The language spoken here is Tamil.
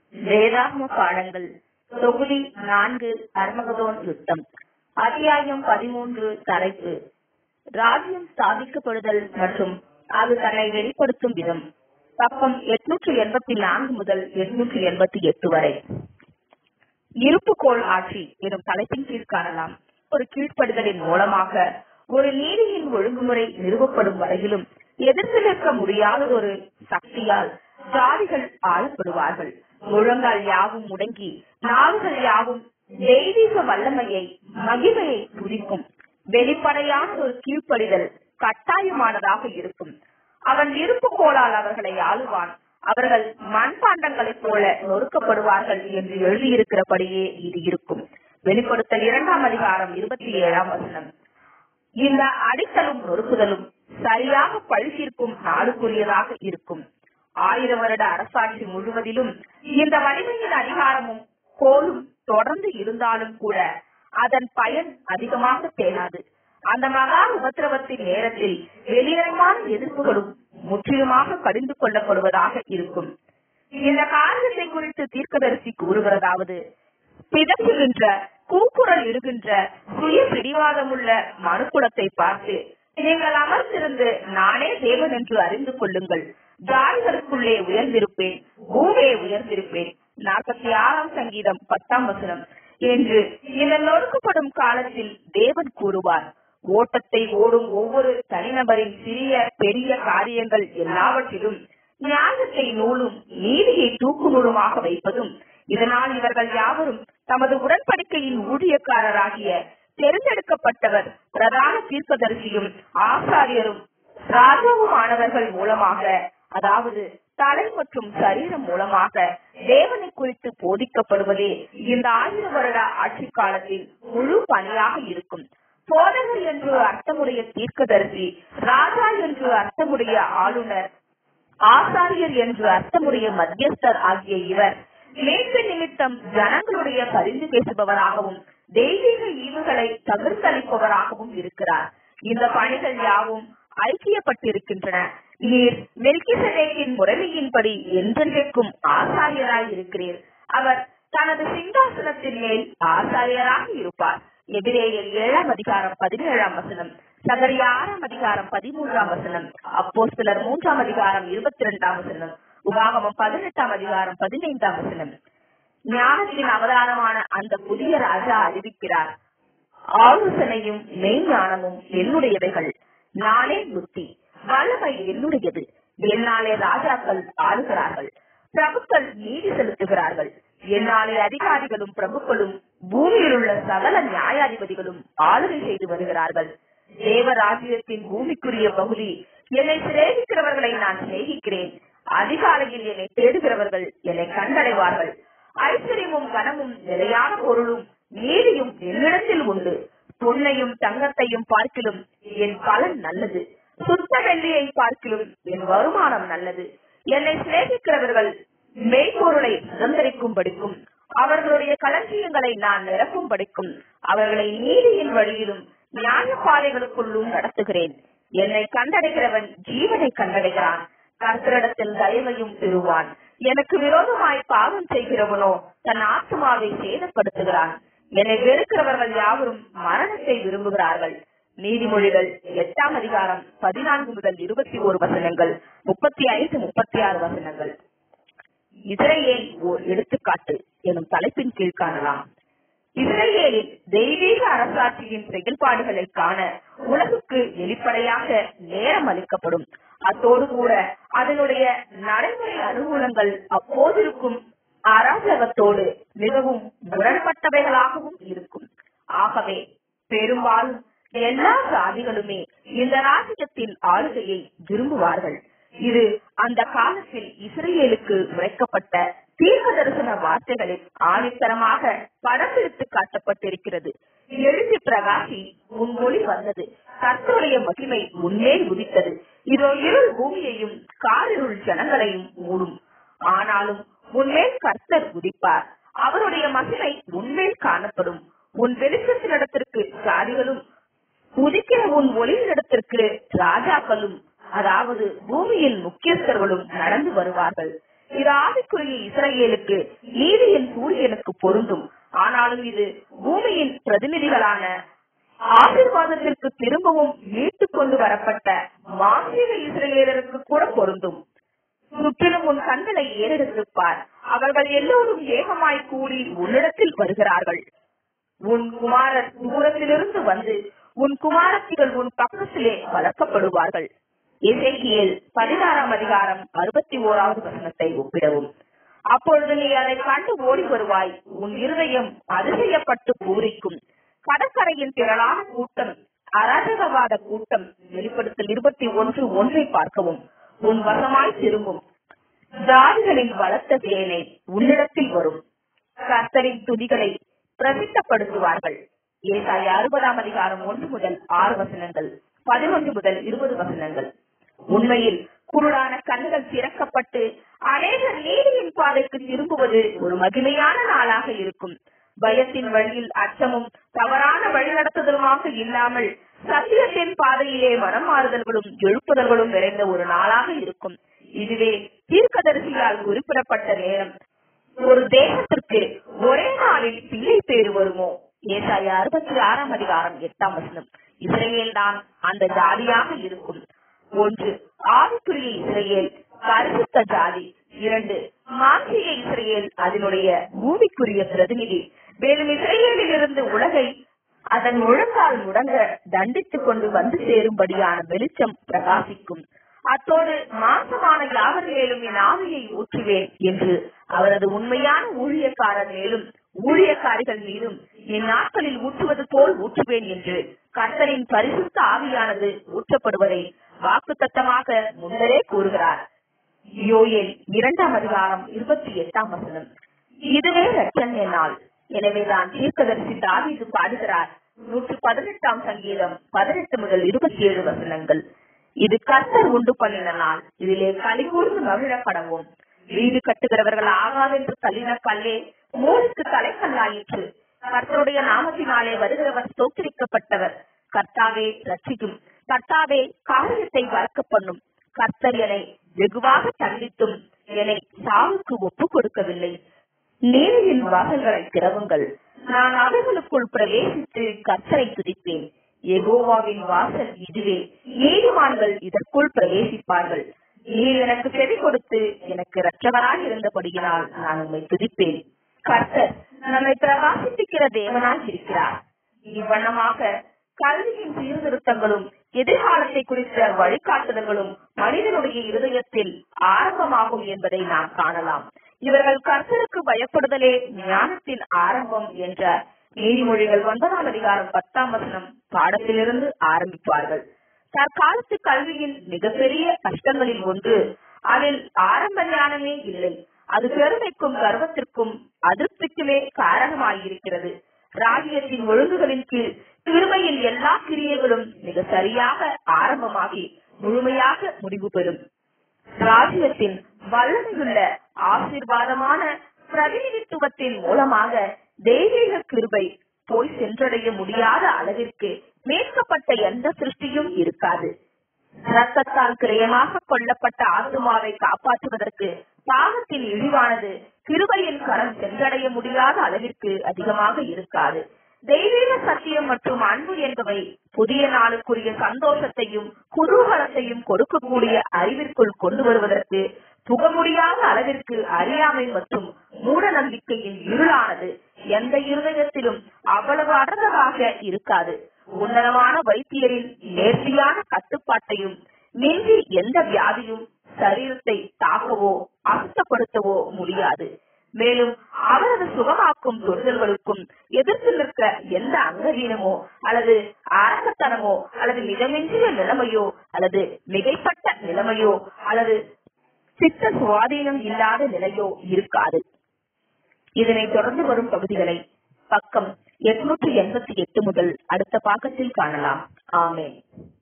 வேதாகம பாடங்கள் தொகுதி 4 அர்மகதோன் யுத்தம். அத்தியாயம் 13. தலைப்பு ராஜ்யம் ஸ்தாபிக்கப்படுதல் மற்றும் அது தன்னை வெளிப்படுத்தும் விதம். பக்கம் 884 முதல் 888 வரை. இருப்புக்கோள் ஆட்சி எனும் தலைப்பின் கீழ் காணலாம். ஒரு கீழ்ப்படுதலின் மூலமாக ஒரு நீதியின் ஒழுங்குமுறை நிறுவப்படும் வரையிலும் எதிர்த்து நிற்க முடியாத ஒரு சக்தியால் ஜாதிகள் ஆளப்படுவார்கள். முழங்கால் யாவும் முடங்கி நாவுகள் யாவும் தெய்வீக வல்லமையை மகிமையை துதிக்கும். வெளிப்படையான ஒரு கீழ்ப்படிதல் கட்டாயமானதாக இருக்கும். அவன் இருப்புக்கோளால் அவர்களை ஆளுவான். அவர்கள் மண்பாண்டங்களைப் போல நொறுக்கப்படுவார்கள் என்று எழுதியிருக்கிறபடியே இது இருக்கும். வெளிப்படுத்தல் 2ஆம் அதிகாரம் 27ஆம் வசனம். இந்த அடித்தலும் நொறுக்குதலும் சரியாக பழிதீர்க்கும் நாளுக்குரியதாக இருக்கும். 1000 வருட அரசாட்சி முழுவதிலும் இந்த வலிமையின் அதிகாரமும் கோலும் தொடர்ந்து இருந்தாலும் கூட அதன் பயன் அதிகமாக தேடாது. அந்த மகா உபத்திரவத்தின் நேரத்தில் வெளியரமான எதிர்ப்புகளும் முற்றிலுமாக கடிந்து கொள்ளப்படுவதாக இருக்கும். இந்த காரியத்தை குறித்து தீர்க்கதரிசி கூறுகிறதாவது: பிதற்றுகின்ற கூக்குரல் இடுகின்ற சுய பிடிவாதமுள்ள மனுக்குலத்தை பார்த்து, நீங்கள் அமர்ந்திருந்து நானே தேவன் என்று அறிந்து கொள்ளுங்கள். ஜாதிகளுக்குள்ளே உயர்ந்திருப்பேன், பூமியை உயர்ந்திருப்பேன். 46ஆம் சங்கீதம் 10ஆம் வசனம் என்று இந்த நொறுக்கப்படும் காலத்தில் தேவன் கூறுவார். ஓட்டத்தை ஓடும் ஒவ்வொரு தனிநபரின் சிறிய பெரிய காரியங்கள் எல்லாவற்றிலும் நியாயத்தை நூலும் நீதியை தூக்கு நூலுமாக வைப்பதும், இதனால் இவர்கள் யாவரும் தமது உடன்படிக்கையின் ஊழியக்காரராகிய தேர்ந்தெடுக்கப்பட்டவர் பிரதான தீர்க்கதரிசியும் ஆசாரியரும் ராஜாவுமானவர்கள் மூலமாக, அதாவது தலை மற்றும் சரீரம் மூலமாக தேவனை குறித்து போதிக்கப்படுவதே இந்த 1000 வருட ஆட்சி காலத்தில் முழு பணியாக இருக்கும். போதகர் என்று அர்த்தமுடைய தீர்க்கதரிசி, ராஜா என்று அர்த்தமுடைய ஆளுநர், ஆசாரியர் என்று அர்த்தமுடைய மத்தியஸ்தர் ஆகிய இவர் மீட்பு நிமித்தம் ஜனங்களுடைய பரிந்து பேசுபவராகவும் தெய்வீக ஈவுகளை தவிர்த்தளிப்பவராகவும் இருக்கிறார். இந்த பணிகள் யாவும் ஐக்கியப்பட்டிருக்கின்றன. நீர் மெல்கிசேதேக்கின் முறைமையின்படி என்றென்றைக்கும் ஆசாரியராய் இருக்கிறீர். அவர் தனது சிங்காசனத்தின் மேல் ஆசாரியராக இருப்பார். எபிரேயர் 7ஆம் அதிகாரம் 17ஆம் வசனம், சகரியா 6ஆம் அதிகாரம் 13ஆம் வசனம், அப்போஸ்தலர் 3ஆம் அதிகாரம் 22ஆம் வசனம், உபாகமம் 18ஆம் அதிகாரம் 15ஆம் வசனம். ஞானத்தின் அவதாரமான அந்த புதிய ராஜா அறிவிக்கிறார்: ஆலோசனையும் மெய்ஞானமும் என்னுடையவைகள், நானே புத்தி, வல்லமை என்னுடையது. என்னாலே ராஜாக்கள் ஆளுகிறார்கள், பிரபுக்கள் நீதி செலுத்துகிறார்கள். என்னாலே அதிகாரிகளும் பிரபுக்களும் பூமியில் உள்ள சகல நியாயாதிபதிகளும் ஆளுகை செய்து வருகிறார்கள். தேவராஜ்யத்தின் பூமிக்குரிய பகுதி, என்னை சிநேகிக்கிறவர்களை நான் சிநேகிக்கிறேன். அதிகாலையில் என்னை தேடுகிறவர்கள் என்னை கண்டடைவார்கள். ஐஸ்வர்யமும் கனமும் நிலையான பொருளும் நீதியும் என்னிடத்தில் உண்டு. பொன்னையும் தங்கத்தையும் பார்க்கிலும் என் பலன் நல்லது, சுத்த வெள்ளியை பார்க்கிலும் என் வருமானம் நல்லது. என்னை சிநேகிக்கிறவர்கள் மெய்ப்பொருளை சுதந்திரிக்கும் படிக்கும், அவர்களுடைய களஞ்சியங்களை நான் நிரப்பும் படிக்கும், அவர்களை நீதியின் வழியிலும் நியாய பாதைகளுக்குள்ளும் நடத்துகிறேன். என்னை கண்டடைகிறவன் ஜீவனை கண்டடைகிறான், கர்த்தரிடத்தில் தயவையும் பெறுவான். எனக்கு விரோதமாய் பாவம் செய்கிறவனோ தன் ஆத்மாவை சேதப்படுத்துகிறான். என்னை வெறுக்கிறவர்கள் யாவரும் மரணத்தை விரும்புகிறார்கள். நீதிமொழிகள் 8ஆம் அதிகாரம் 14 முதல் 21 வசனங்கள், 35-36 வசனங்கள். இஸ்ரவேல் ஓர் எடுத்துக்காட்டு எனும் தலைப்பின் கீழ் காணலாம். இஸ்ரவேலின் தெய்வீக அரசாட்சியின் செயல்பாடுகளை காண உலகுக்கு வெளிப்படையாக நேரம் அளிக்கப்படும். அத்தோடு கூட அதனுடைய நடைமுறை அனுகூலங்கள் அப்போதிருக்கும் அராஜகத்தோடு மிகவும் முரண்பட்டவைகளாகவும் இருக்கும். ஆகவே பெரும்பாலும் எல்லா ஜாதிகளுமே இந்த ராஜ்யத்தின் ஆளுகையை விரும்புவார்கள். இது அந்த காலத்தில் இஸ்ரவேலுக்கு உரைக்கப்பட்ட தீர்க்க தரிசன வார்த்தைகளில் ஆணித்தரமாக படம் பிடித்து காட்டப்பட்டிருக்கிறது. எழுதி பிரகாசி, உன் ஒளி வந்தது, கர்த்தருடைய மகிமை உன்மேல் உதித்தது. இதோ இருள் பூமியையும் காரிருள் ஜனங்களையும் மூடும். ஆனாலும் உன்மேல் கர்த்தர் உதிப்பார், அவருடைய மகிமை உன்மேல் காணப்படும். உன் வெளிச்சத்தினிடத்திற்கு ஜாதிகளும் உதிக்கிற உன் ஒளியினிடத்திற்கு ராஜாக்களும், அதாவது பூமியின் முக்கியஸ்தர்களும் நடந்து வருவார்கள். இது ஆவிக்குரிய இஸ்ரவேலுக்கு நீதியின் சூரியனுக்கு பொருந்தும். ஆனாலும் இது பூமியின் பிரதிநிதிகளான ஆசீர்வாதத்திற்கு திரும்பவும் மீட்டுக் கொண்டு வரப்பட்ட மாந்திரீக இஸ்ரவேலருக்கு கூட பொருந்தும். சுற்றிலும் உன் கண்களை ஏறெடுத்துப்பார். அவர்கள் எல்லோரும் ஏகமாய் கூடி உன்னிடத்தில் வருகிறார்கள். உன் குமாரர் தூரத்திலிருந்து வந்து உன் குமாரத்திகள் உன் பக்கத்திலே வளர்க்கப்படுவார்கள். எசேக்கியேல் 16ஆம் அதிகாரம் 61வது வசனத்தை ஒப்பிடவும். அப்பொழுது நீ அதை கண்டு ஓடி வருவாய். உன் இருதயம் அதிசயப்பட்டு பூரிக்கும். கடற்கரையின் திரளான கூட்டம், அராஜகவாத கூட்டம், வெளிப்படுத்தல் 21:1 பார்க்கவும், உன் வசமாய் திரும்பும். ஜாதிகளின் பலத்த சேனை உன்னிடத்தில் வரும். கர்த்தரின் துதிகளை பிரசித்தப்படுத்துவார்கள். ஏசாயா 60ஆம் அதிகாரம் 1 முதல் 6 வசனங்கள், 11 முதல் 20 வசனங்கள். உண்மையில் குருடான கண்கள் திறக்கப்பட்டு அநேகர் நீதியின் பாதைக்கு திரும்புவது ஒரு மகிமையான நாளாக இருக்கும். பயத்தின் வழியில் அச்சமும் தவறான வழிநடத்துதலுமாக இல்லாமல் சத்தியத்தின் பாதையிலே மனம் மாறுதல்களும் எழுப்புதல்களும் நிறைந்த ஒரு நாளாக இருக்கும். இதுவே தீர்க்கதரிசியால் குறிப்பிடப்பட்ட நேரம். ஒரு தேசத்திற்கு ஒரே நாளில் பிள்ளை பேறு வருமோ? ஏசாயா 66ஆம் அதிகாரம் 8ஆம் வசனம். இஸ்ரவேல் தான் அந்த ஜாதியாக இருக்கும். 1. ஆவிக்குரிய இஸ்ரவேல், பரிசுத்த ஜாதி. 2. மாந்திரீக இஸ்ரவேல், அதனுடைய பூமிக்குரிய பிரதிநிதி. மேலும் இஸ்ரவேலில் இருந்து உலகை அதன் ஒழுங்கால் முடங்க தண்டித்துக் கொண்டு வந்து சேரும்படியான வெளிச்சம் பிரகாசிக்கும். அத்தோடு மாசமான யாவர் மேலும் என் ஆவியை ஊற்றுவேன் என்று அவரது உண்மையான ஊழியக்காரர் மேலும் ஊழியக்காரிகள் மீதும் என் நாட்களில் ஊற்றுவது போல் ஊற்றுவேன் என்று கர்த்தரின் பரிசுத்த ஆவியானது ஊற்றப்படுவதை வாக்குத்தத்தமாக முன்னரே கூறுகிறார். யோயேல் 2ஆம் அதிகாரம் 28ஆம் வசனம். இதுவே இரட்சணிய நாள். எனவேதான் தீர்க்கதரிசி தாவீது பாடுகிறார். 118ஆம் சங்கீதம் 18 முதல் 27 வசனங்கள். இது கர்த்தர் உண்டு பண்ணின நாள், இதிலே களிகூர்ந்து மகிழ கடவோம். வீடு கட்டுகிறவர்கள் ஆகாதென்று தள்ளின கல்லே மூளைக்கு தலைக்கல்லாயிற்று. கர்த்தருடைய நாமத்தினாலே வருகிறவர் ஸ்தோத்திரிக்கப்பட்டவர். கர்த்தாவே ரட்சிக்கும். கர்த்தாவே காரியத்தை வளர்க்க பண்ணும். கர்த்தர் என்னை வெகுவாக தண்டித்தும் என்னை சாவுக்கு ஒப்பு கொடுக்கவில்லை. நீதியின் வாசல்களை திறவுங்கள். நான் அவைகளுக்குள் பிரவேசித்து கர்த்தரை துதிப்பேன். யெகோவாவின் வாசல் இதுவே, நீதிமான்கள் இதற்குள் பிரவேசிப்பார்கள். நீர் எனக்கு செவி கொடுத்து எனக்கு இரட்சகராய் இருந்தபடியினால் நான் உம்மை துதிப்பேன். கர்த்தர் நம்மை பிரகாசிப்பிக்கிற தேவனாய் இருக்கிறார். இவ்வண்ணமாக கல்வியின் சீர்திருத்தங்களும் எதிர்காலத்தை குறித்த வழிகாட்டுதல்களும் மனிதனுடைய இருதயத்தில் ஆரம்பமாகும் என்பதை நாம் காணலாம். இவர்கள் கர்த்தருக்கு பயப்படுதலே ஞானத்தின் ஆரம்பம் என்ற நீதிமொழிகள் 9ஆம் அதிகாரம் 10ஆம் வசனம் பாடத்திலிருந்து ஆரம்பிப்பார்கள். தற்காலத்து கல்வியின் மிகப்பெரிய கஷ்டங்களில் ஒன்று, அதில் ஆரம்ப ஞானமே இல்லை. அது பெருமைக்கும் கர்வத்திற்கும் அதிருப்திக்குமே காரணமாயிருக்கிறது. ராஜ்யத்தின் ஒழுங்குகளின் கீழ் கிருபையின் எல்லா கிரியைகளும் மிக சரியாக ஆரம்பமாகி முழுமையாக முடிவு பெறும். ராஜ்யத்தின் வல்லமையுள்ள ஆசீர்வாதமான பிரதிநிதித்துவத்தின் மூலமாக தெய்வீக கிருபை போய் சென்றடைய முடியாத அளவிற்கு மீட்கப்பட்ட எந்த சிருஷ்டியும் இருக்காது. இரத்தத்தால் கிரயமாக கொல்லப்பட்ட ஆத்துமாவை காப்பாற்றுவதற்கு பாவத்தின் இழிவானது கிருபையின் கரம் சென்றடைய முடியாத அளவிற்கு அதிகமாக இருக்காது. தெய்வீக சத்தியம் மற்றும் அன்பு என்பவை புதிய நாளுக்குரிய சந்தோஷத்தையும் குதூகலத்தையும் கொடுக்கக்கூடிய அறிவிற்குள் கொண்டு வருவதற்கு புக முடியாத அளவிற்கு அறியாமை மற்றும் மூட நம்பிக்கையின் இருளானது எந்த இருதயத்திலும் அவ்வளவு அடர்ந்ததாக இருக்காது. உன்னதமான வைத்தியரின் நேர்த்தியான கட்டுப்பாட்டையும் மின்றி எந்த வியாதியும் சரீரத்தை தாக்கவோ அசுத்தப்படுத்தவோ முடியாது. மேலும் அவரது சுகமாக்கும் தொடுதல்களுக்கும் எதிர்த்து நிற்க எந்த அங்கவீனமோ அல்லது அரசத்தனமோ அல்லது மிதமின்றிய நிலைமையோ அல்லது மிகைப்பட்ட நிலைமையோ அல்லது சித்த சுவாதீனம் இல்லாத நிலையோ இருக்காது. இதனை தொடர்ந்து வரும் பகுதிகளை பக்கம் 888 முதல் அடுத்த பாகத்தில் காணலாம். ஆமென்.